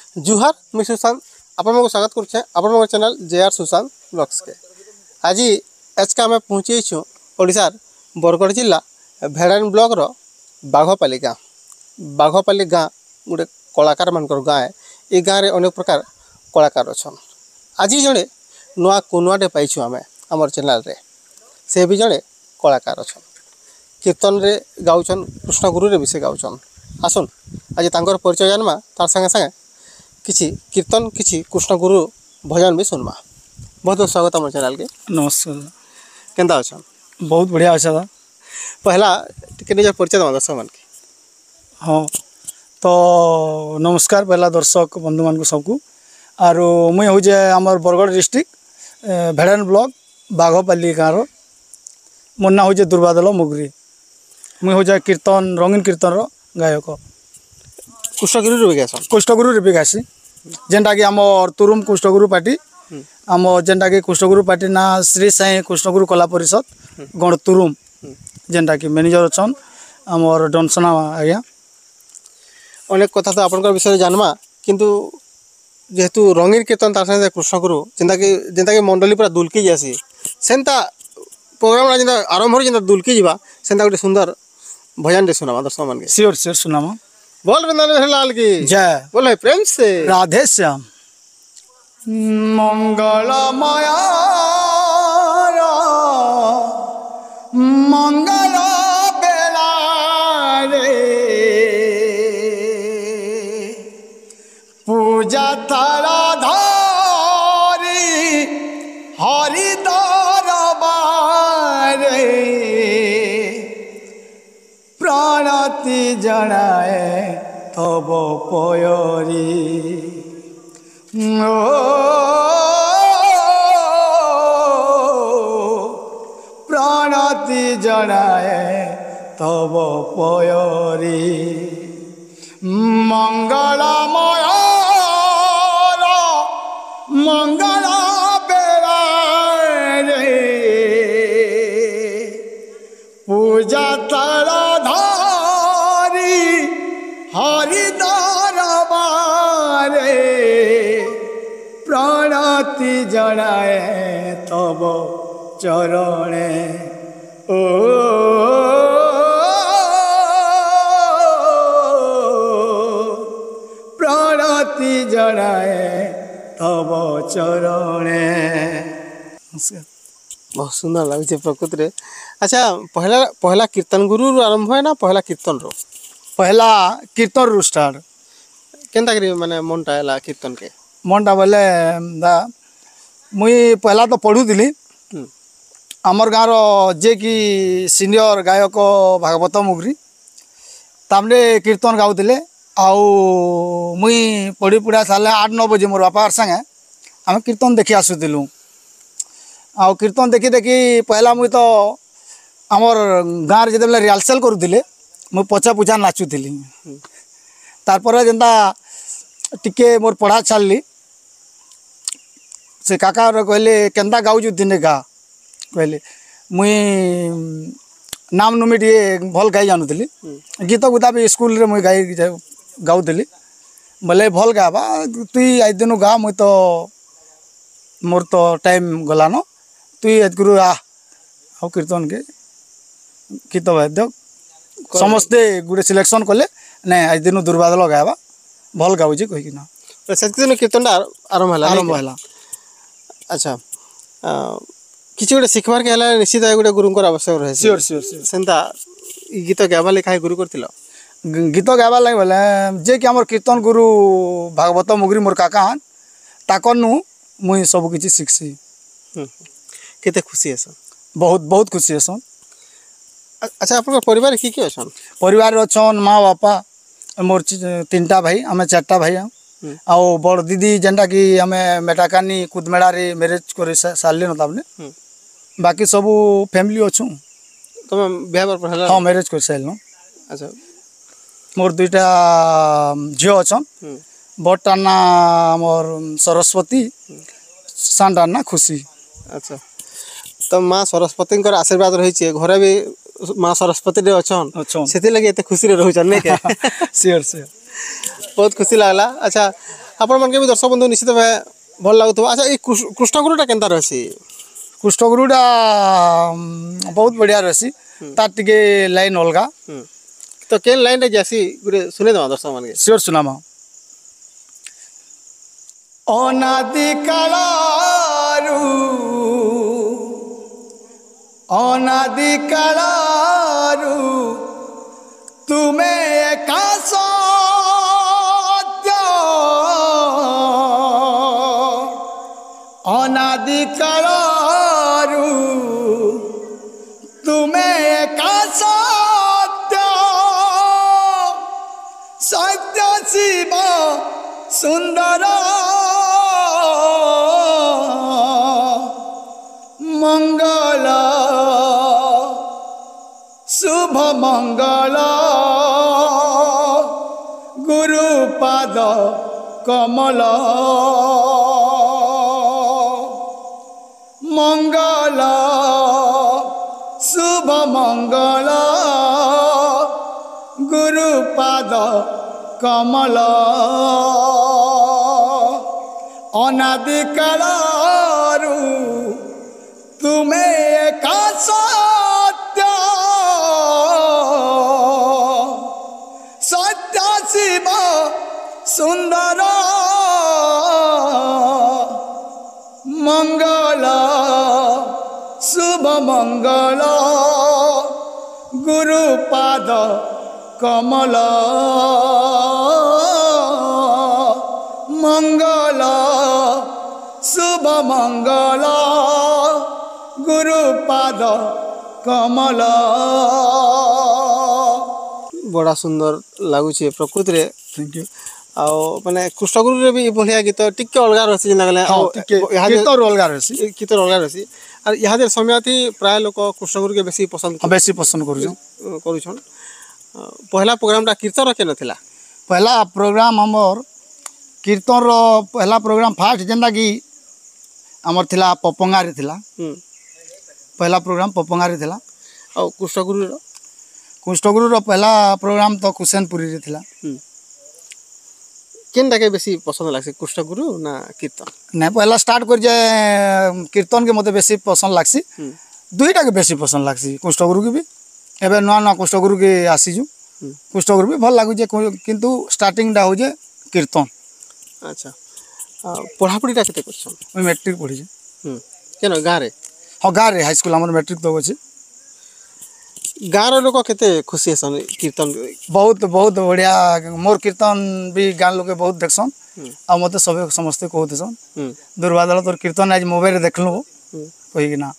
जुहार मुझे सुशांत आपण को स्वागत करुचे आपण चैनल JR सुशांत ब्लॉग्स के। आज एचका आम पहुँची ओडिशार बरगढ़ जिला भेड़ान ब्लॉक रो बाघपाली गाँ गोटे कलाकार मान गाँ है। ये गाँव में अनेक प्रकार कलाकार अच्छा। आज जड़े नुआ कुनुआटे पाइछुँ आम आमर चैनल रे से भी जड़े कलाकार अच्छा कीर्तन रे गाउछन कृष्णगुरु रे भी से गाउछन। आसन आज तांकर परिचय जानमा तार संगे संगे किछि कीर्तन किछि कृष्णगुरु भजन भी सुनमा। बहुत बहुत स्वागत आम चैनल के। नमस्कार। केंदा अच्छा? बहुत बढ़िया अच्छा था। पहला टिके निजर परिचय दमा दर्शक मान के। हाँ तो नमस्कार पहला दर्शक बंधु मान को सबको आरो मुई हूँ जे आमर बरगढ़ डिस्ट्रिक्ट भेड़ान ब्लॉक बाघपाली गाँव मोर ना हूँ जे दुर्बादल मुगरी। मुई हूँ जे कीर्तन रंगीन कीर्तन रो गायक कृष्णगुरु भी गासन। कृष्णगुरु रे भी गासी जेनटा कि आमर तुरुम कृष्णगुरु पार्टी आम जेनटा कि कृष्णगुरु पार्टी ना श्री साई कृष्णगुरु कला परिषद गण तुरुम जेनटा कि मैनेजर अच्छन आमर डनसना आज्ञा। अनेक कथा तो आपन विषय जानमा किंतु जेहेतु रंगीन कीर्तन तार संगे कृष्णगुरु जेनता कि मंडली पूरा दुलकी जासी सेंता प्रोग्राम जेनता आरंभ हो जेनता दुलकी जीवा सेंता गोटे सुंदर भजन दे सुनामा दर्शक मान के। श्योर श्योर सुनामा। बोल वृंदावन लाल की जय। बोले प्रेम से राधे श्याम। मंगलमय मंगल बेला रे पूजा तारा धारी हरि दरबार प्राणति जनाए तब पयरी प्राणति जनाए तब पयरी मंगलमय मंगल बेला रे पूजा तारा धारी हरि दरबार प्राणति जनाए तब चरणे ओ प्राणति जनाए तब चरणे। बहुत सुंदर लगे प्रकृति रे। अच्छा पहला पहला कीर्तन गुरु आरंभ है ना पहला कीर्तन रो? पहला कीर्तन रू स्टार्ट केनता करी माने मनटा हैला कीर्तन के मनटा बोले दा मुई पहला तो पढ़ुली आमर गाँव जे कि सीनियर गायक भागवत मुगरी तामने कीर्तन गाउले आउ मुई पढ़ी पुढ़ा सारे 8-9 बजे मोर बापार संगे आम कीर्तन देखी आसुलु। आउ कीर्तन देखी देखी पहला मुई तो आमर गाँव जो रिहर्सल करुले मुई पछा पुछा नाचुली तारपर जेनता टिके मोर पढ़ा छाड़ली से काका कहले केनता गाउजु दिने गा कहले मुई नाम नुमी टे भल गाई जानूली गीत गुता भी स्कूल रे मुई गाई गाउली बोले भल गाबा तुई आज दिन गा मुई तो मोर तो टाइम गलान तुई आज गुरु आ कीर्तन के गीत वाद्य समस्ते गोटे सिलेक्शन कले ना आज दिन दुर्बादल गावा भल गाऊँ कहीकिना से कीर्तन आरंभ है। अच्छा किसी गोटे शिखबार के हला निश्चित गोटे गुरुंकर आवश्यक रहे। श्योर श्योर सेंता गीत गावा ले खाए गुरु करथिल गीत गावा लगे बोले जे कि आमर कीर्तन गुरु भागवत मुगरी मोर काका हन ताकन नु मुई सब किछि शिखसी। केते खुशी हसन? बहुत बहुत खुशी हसन। अच्छा आपन परिवार की अछन? परिवार अछन माँ बापा मोर 3टा भाई आमे 4टा भाई आउ बड़ दीदी जेनटा कि आमे मेटाकानी कुदमेड़ा रे मैरिज कर सारले न ताबने बाकी सब फैमिली अछु। तुम बियाह पर हला? हां मैरिज कर सारल। अच्छा मोर 2टा झियो अछन बड़टा ना मोर सरस्वती सांडा ना खुशी। अच्छा तो माँ सरस्वती आशीर्वाद रही घरे भी माँ सरस्वती रे अच्छन से लगे एते खुशी रे रहउछन ने के? श्योर श्योर बहुत खुशी लागला। अच्छा आपण मानके भी दर्शक बंधु निश्चित भावे भल लागुथबो। अच्छा ए कृष्णगुरुटा केनता रहसी? कृष्णगुरुटा बहुत बढ़िया रहसी, तार टिके लाइन अलगा। तो केन लाइन रे जासी गुरे सुने दमा दर्शक मानके। सियोर सुनामा। अनादि कालारू अनादि कालारू तुमे एका सत्य अनादि कालारू तुमे एका सत्य सत्य शिव सुंदर मंगल शुभ मंगल गुरुपाद कमल मंगल शुभ मंगल गुरुपाद कमल अनादि कालरू तुमे एका सत्य सत्य शिव सुंदर मंगल शुभ मंगल गुरुपाद कमल मंगल शुभ मंगल गुरुपाद कमल। बड़ा सुंदर लागुचे प्रकृति रे। Thank you. आ माने कृष्णगुरु रे भी बढ़िया गीत टिके अलगा रहसी जेना गले गीत अलगा रहसी गीत अलगा रहसी। और इहादे समयति प्राय लोक कृष्णगुरु के बेसी पसंद करूछन। पहला प्रोग्रामटा कीर्तन के नथिला। पहला प्रोग्राम हमर कीर्तन रो पहला प्रोग्राम फास्ट जेंदा कि हमर थिला पपंगारे थिला। पहला प्रोग्राम पपंगारे थिला। और कृष्णगुरु रो पहला प्रोग्राम तो कुशनपुरी रे थिला। केनटा के बेसी पसंद लागसी कृष्णगुरु ना कीर्तन? नहीं पहला स्टार्ट कर जाए कीर्तन के मते बेसी पसंद लागसी। दुईटा के बेसी पसंद लागसी कृष्णगुरु के भी एबे नवा नवा कृष्णगुरु के आसीजु कृष्णगुरु भी भल लागु जे किंतु स्टार्टिंग डा हो जे कीर्तन। अच्छा पढ़ापढ़ीटा केते करछन? मैं मैट्रिक पढ़ी जे। केन गाँ रे? हाँ गाँ रे हाई स्कूल हमर मैट्रिक तो अछि। गाँ रो लोक केते खुशी हसन कीर्तन? बहुत बहुत बढ़िया मोर कीर्तन भी गाँ लोग बहुत देखसन आ मते सबे समस्ते कहतेसन दुर्बादल तोर कीर्तन आज मोबाइल रे देखलु कहि कि ना।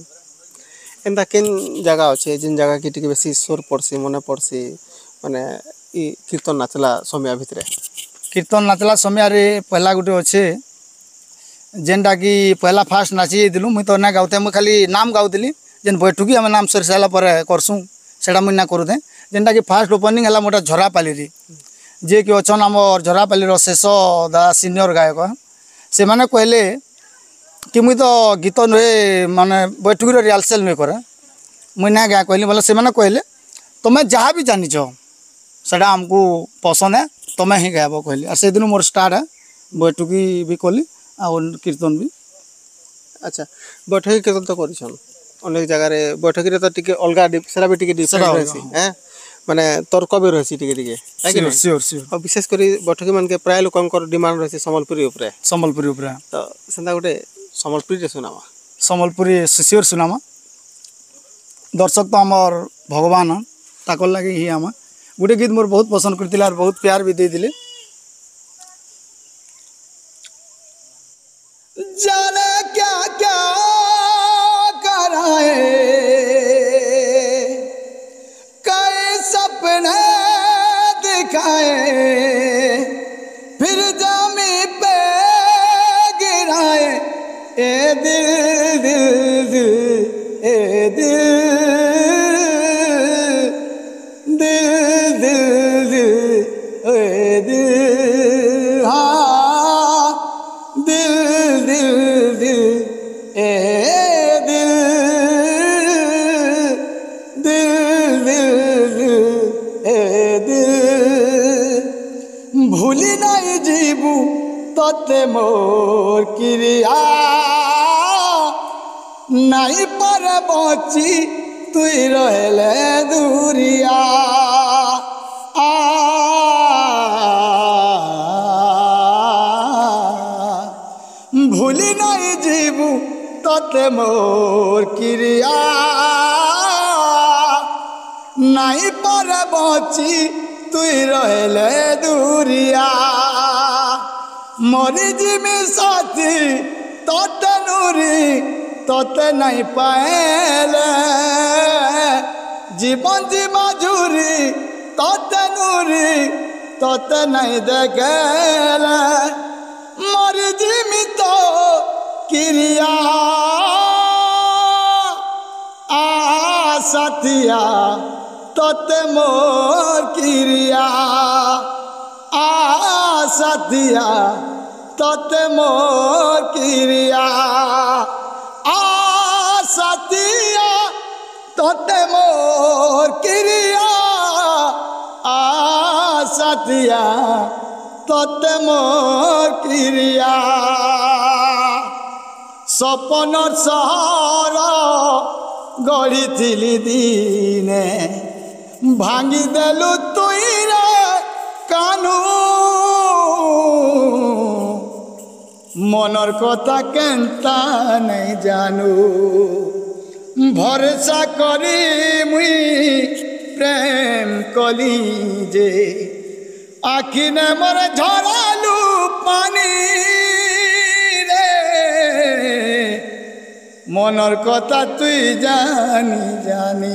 एंता केन जगह अच्छे जिन जगह की टिके बेसी स्वर पड़सी मने पड़सी माने ई कीर्तन नाचला समय भितरे? कीर्तन नाचला समय रे पहला गुटे अच्छे जेनटा कि पहला फास्ट नाची दिलु मुई तो ना गाउते मुई खाली नाम गाउतली जेन बैठुकी हम नाम सर साला पर करसु सेटा मुई ना करूते जेनटा कि फास्ट ओपनिंग हला मोटा झरापाली रे जे कि अछन हमर झरापाली रो शेष दा सीनियर गायक से माने कहले कि मुई तो गीत नुहे माने बैठुकी रो रिहर्सल नहीं करे मुई ना गा कहली बोले से माने कहले तुम जहाँ भी जानिछ सेटा हमको पसंद है तुम ही गायब कहली और से दिन मोर स्टार्ट है बैठुकी भी कली और कीर्तन भी। अच्छा बैठकी कीर्तन तो करिछन अनेक जगह रे बैठकी रे तो टिके अलगा सेरा भी टिके डिफरेंट रहसी हैं माने तर्क भी रहसी टिके टिके है कि श्योर श्योर और विशेष करी बैठकी मन के प्राय लोकंकर डिमांड रहसी संबलपुरी ऊपर तो सेंदा गुटे संबलपुरी रे सुनावा संबलपुरी श्योर सुनामा दर्शक तो हमर भगवान ताकर लगे ही आमा गुटे गीत मोर बहुत पसंद करतिला और बहुत प्यार भी दे दिले। जाने क्या क्या कराए कई सपने दिखाए फिर जमी पे गिराए ए दिल दिल दिल ए दिल दिल दिल दिल ए दिल हाँ दिल दिल दिल ए दिल दिल दिल दिल ए दिल भूली नहीं जीबू तोते मोर क्रिया नहीं पर बची तुई रहले दूरिया भूली नहीं जीवू तोते मोर क्रिया नहीं पर बची तुई रहले दूरिया मरी जिमी साथी तोते नूरी तोते नहीं पाएले जीवन जीवा झूरी तोते नूरी तोते नहीं देखेले मरी जिमी तो क्रिया साथिया तोते मोर क्रिया साथिया तोते मोर क्रिया साथिया तोते मोर क्रिया साथिया तोते मोर क्रिया सपनर सहर गढ़ी थिली दिने भांगी देलु तुई रे कानू मनर कथा केन्ता नहीं जानू भरोसा करी मुई प्रेम कली जे आखि ने मोर झरालू पानी रे मनर कथा तुई जानी जानी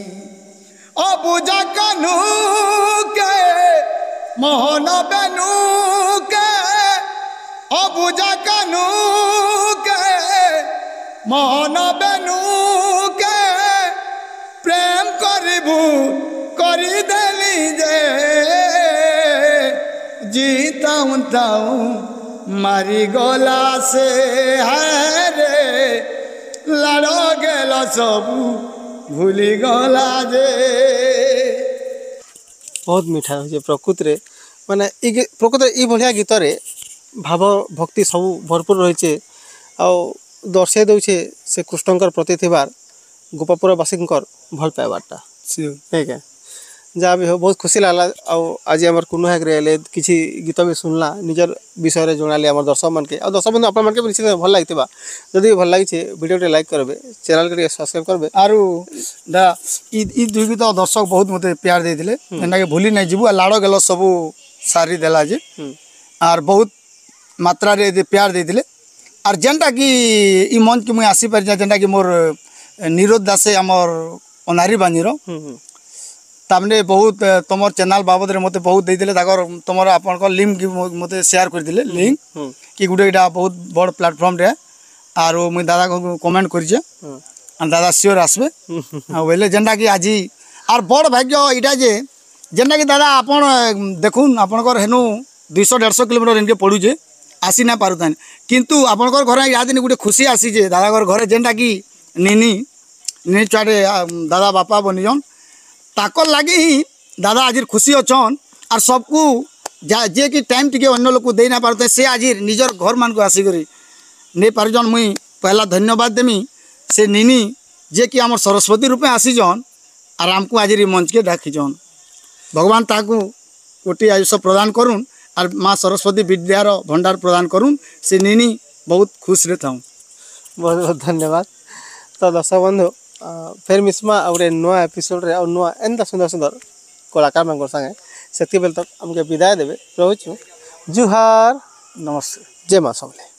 अबुझा कानू के मोहन बेनू के अबुझा कानू के मोहन बेनू के प्रेम करिबू करी देली जे जीताऊं ताऊं मारी गला से है रे लाड़ गेला सबू भूली गला जे बहुत मीठा हो प्रकृति माने प्रकृति बढ़िया गीत रे भाव भक्ति सब भरपूर रही दर्शाई दौचे से कृष्णकर प्रति थिबार गोपापुरवासी भल पाइबारटा ठीक है जहाँ भी हो बहुत खुशी लगला आज आम कुनु हेग्रे किसी गीत भी सुनला निजर विषय में जनाली आम दर्शक मन के दर्शक बंधु आप निश्चित भल लगी जदि भल लगी वीडियो लाइक करेंगे चैनल के सब्सक्राइब करेंगे आरु दा ई दुई गीत दर्शक बहुत मते प्यार देते जेना भूली नहीं जीवू लाड़ गेल सब सारी देला जे आर बहुत मात्रा रे प्यार देते आर जेनटा कि ई मंच के मुई आसी पारि जेनटा कि मोर निरोध दासे आमर अनारी बानीर तामने बहुत तुम चैनल बाबद मते बहुत देते तुम आप लिंक मत शेयर करते लिंक कि गोटे यहाँ बहुत बड़ प्लेटफॉर्म रे आर मुई दादा को कमेंट कर दादा सियोर आसबे बोले जेनटा कि आज आर बड़ भाग्य यहाँ जे जेनटा कि दादा आपन देखुन आपंकर हेनु 200-150 किलोमीटर इनके पड़ूजे आसी ना पारुतान किंतु आपंकर घर या दिन गोटे खुशी आसीजे दादा घर जेनटा कि निनी छुआटे दादा बापा बनीजन ताकर लगी ही दादा आज खुशी अच्छन आर सबको जे कि टाइम टिके अन्य लोक दे ना पारते से आज निजर घर मान को आसिक नहीं पारजन मुई पहला धन्यवाद देमी से निनी जे कि आम सरस्वती रूपे आसीजन आर आमको आज मंच के डाकीजन भगवान ताकू कोटि आयुष प्रदान करुन आर माँ सरस्वती विद्यार भंडार प्रदान करुन से निनी बहुत खुश रे था। बहुत बहुत धन्यवाद। तो दर्शक बंधु फिर मिसमा और नुआ एपिसोड रे और नुआ एंता सुंदर सुंदर कलाकार मान संगे से तक हमके विदाय देवे रोचु जुहार नमस्ते जय माँ सबले।